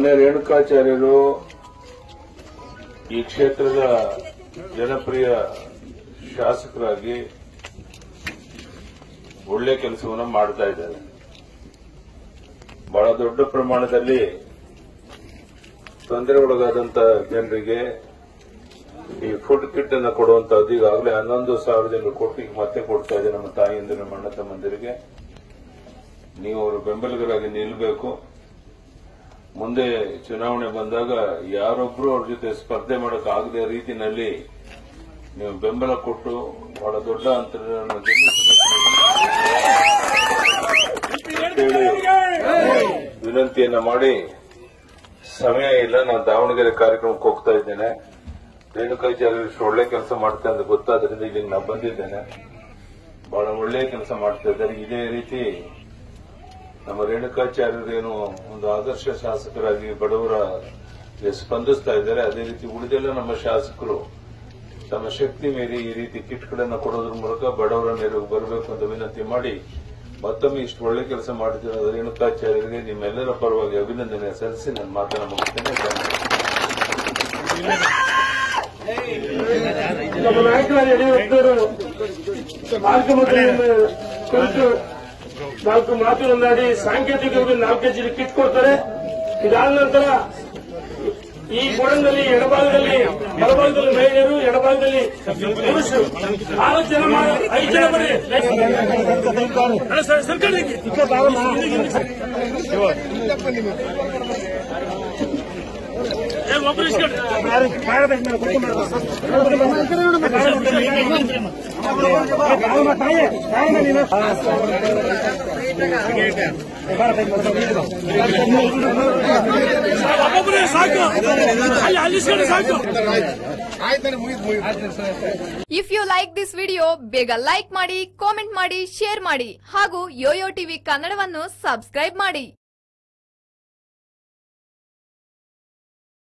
ಮಾನ್ಯ ರೇಣುಕಾಚಾರ್ಯರು ಈ ಕ್ಷೇತ್ರದ ಜನಪ್ರಿಯ ಶಾಸಕರಾಗಿ ಒಳ್ಳೆ ಕೆಲಸವನ್ನು ಮಾಡ್ತಾ ಇದ್ದಾರೆ. ಬಹಳ ದೊಡ್ಡ ಪ್ರಮಾಣದಲ್ಲಿ ತೊಂದರೆಗೊಳಗಾದಂತ ಜನರಿಗೆ ಈ ಫುಡ್ ಕಿಟ್ ಅನ್ನು ಕೊಡುವಂತಹದ್ದು ಈಗಾಗಲೇ 11,000 ಕೋಟಿ ಮತ್ತೆ ಕೊಡ್ತಾ ಇದೆ ನಮ್ಮ ತಾಯಿಯಂದಿರು, ನಮ್ಮ ಅಣ್ಣ ತಮ್ಮಂದಿರಿಗೆ. ನೀವು ಅವರು ಬೆಂಬಲಿಗರಾಗಿ ನಿಲ್ಲಬೇಕು. ಮುಂದೆ ಚುನಾವಣೆ ಬಂದಾಗ ಯಾರೊಬ್ರು ಅವ್ರ ಜೊತೆ ಸ್ಪರ್ಧೆ ಮಾಡಕ್ ಆಗದ ರೀತಿಯಲ್ಲಿ ನೀವು ಬೆಂಬಲ ಕೊಟ್ಟು ಬಹಳ ದೊಡ್ಡ ಅಂತರವನ್ನು ವಿನಂತಿಯನ್ನ ಮಾಡಿ, ಸಮಯ ಇಲ್ಲ, ನಾನು ದಾವಣಗೆರೆ ಕಾರ್ಯಕ್ರಮಕ್ಕೆ ಹೋಗ್ತಾ ಇದ್ದೇನೆ. ರೇಣುಕಾಚಾರ್ಯರು ಇಷ್ಟು ಒಳ್ಳೆ ಕೆಲಸ ಮಾಡ್ತಾ ಅಂತ ಗೊತ್ತಾದ್ರಿಂದ ಇಲ್ಲಿಗೆ ನಾನು ಬಂದಿದ್ದೇನೆ. ಬಹಳ ಒಳ್ಳೆ ಕೆಲಸ ಮಾಡ್ತಾ ಇದ್ದಾರೆ. ಇದೇ ರೀತಿ ನಮ್ಮ ರೇಣುಕಾಚಾರ್ಯರೇನು ಒಂದು ಆದರ್ಶ ಶಾಸಕರಾಗಿ ಬಡವರ ಸ್ಪಂದಿಸ್ತಾ ಇದ್ದಾರೆ, ಅದೇ ರೀತಿ ಉಳಿದೆಲ್ಲ ನಮ್ಮ ಶಾಸಕರು ತಮ್ಮ ಶಕ್ತಿ ಮೀರಿ ಈ ರೀತಿ ಕಿಟ್ಗಳನ್ನು ಕೊಡೋದ್ರ ಮೂಲಕ ಬಡವರ ನೆರವು ಬರಬೇಕು ಅಂತ ವಿನಂತಿ ಮಾಡಿ, ಮತ್ತೊಮ್ಮೆ ಇಷ್ಟು ಒಳ್ಳೆ ಕೆಲಸ ಮಾಡುತ್ತಿರುವ ರೇಣುಕಾಚಾರ್ಯರಿಗೆ ನಿಮ್ಮೆಲ್ಲರ ಪರವಾಗಿ ಅಭಿನಂದನೆ ಸಲ್ಲಿಸಿ ನನ್ನ ಮಾತನ್ನು ಮುಗಿಸ್ತೇನೆ. ನಮ್ಮ ನಾಯಕರಾದ ಯಡಿಯೂರಪ್ಪನವರು ಮಾರ್ಗಮಂತ್ರಿಯನ್ನು ಕುರಿತು 4 ಮಾತುಗಳನ್ನಾಡಿ ಸಾಂಕೇತಿಕವಾಗಿ 4 ಕೆಜಿ ಕಿಟ್ ಕೊಡ್ತಾರೆ. ಇದಾದ ನಂತರ ಈ ಗೋಡನ್ನಲ್ಲಿ ಎಡಭಾಗದಲ್ಲಿ, ಬಲಭಾಗದಲ್ಲಿ ಮಹಿಳೆಯರು, ಎಡಭಾಗದಲ್ಲಿ ಪುರುಷರು 6 ಜನ 5 ಜನ ಬರೀ if you like this video ಬೇಗ ಲೈಕ್ ಮಾಡಿ, ಕಾಮೆಂಟ್ ಮಾಡಿ, ಶೇರ್ ಮಾಡಿ ಹಾಗೂ ಯೋಯೋ ಟಿವಿ ಕನ್ನಡವನ್ನು ಸಬ್ಸ್ಕ್ರೈಬ್ ಮಾಡಿ.